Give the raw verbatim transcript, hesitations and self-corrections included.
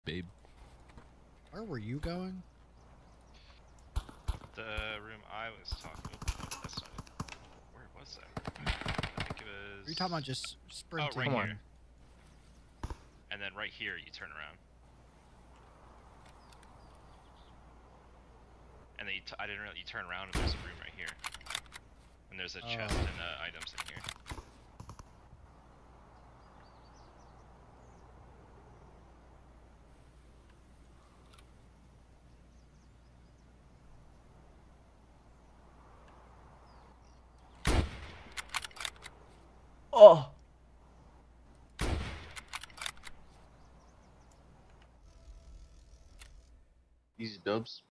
babe. Where were you going? The room I was talking about. That's not it. Where was that? I think it was. Are you talking about just sprinting? Oh, right Come here. on. And then right here, you turn around. And then you t I didn't really. You turn around and there's a room right here. And there's a Oh. chest and uh, items in here. Oh. Easy dubs.